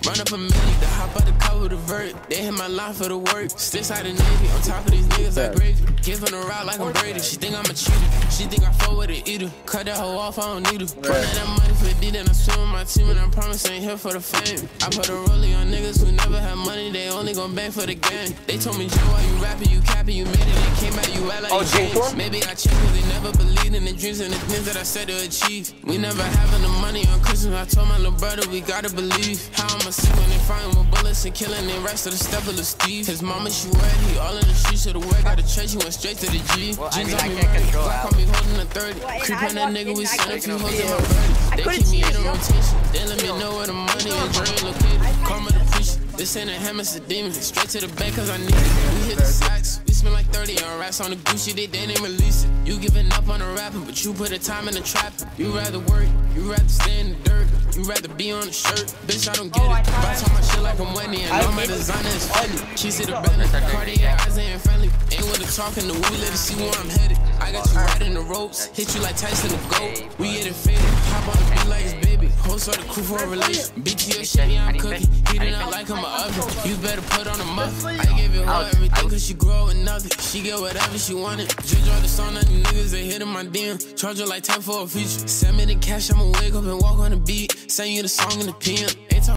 Run up a million, to hop out the car with a vert. They hit my line for the work. Sticks out the Navy, on top of these niggas like gravy. Giving a ride like I'm Brady. She think I'm a cheater. She think I fuck with an eater. Cut that hoe off, I don't need her. Run out that money for D, then I swim with my team, and I promise I ain't here for the fame. I put a rollie on niggas who never had money, they only gon' bang for the gang. They told me, Joe, why you rapping, you capping, you made it, they came at you out like you changed. Maybe I checked, cause they never believed in the dreams and the things that I said to achieve. We never having the money on Christmas, I told my little brother, we gotta believe. How I'ma see when they find with bullets and killing the rest of the step of the Steve. His mama, she wet, he all in the streets of the way, got a church, he went straight to the G. Well, Jeans I on me can't ready, control Glock on me holding a 30. Creep on that nigga, we sent a few hoes in my birdie. They keep me in a rotation, they let me know where the money and drain located. Karma the preacher, this ain't a hammer, it's a demon. Straight to the bank cause I need it. We hit the sacks, we spend like 30 on racks on the Gucci, they didn't release it. You giving up on the rapping, but you put the time in the trap. You rather work, you rather stay in the dirt. You rather be on the shirt, bitch, I don't get it. Buy all my shit like I'm Wendy, and all my designer is Fendi. She see the Bentley, Cartier eyes ain't friendly. Ain't with the talking, the woo, let her see where I'm headed. I got you right in the ropes, hit you like Tyson the GOAT. We get it faded, hop on the beat like it's baby. Host all the crew for a relation. BTO shit, yeah, I'm cooking. Heating up like I'm a oven. You better put on a muffin. I gave it her everything cause she grow with nothing. She get whatever she wanted. Just draw the song on you niggas, they hit in my DM. Charge her like 10 for a feature. Send me the cash, I'ma wake up and walk on the beat. Send you the song in the PM.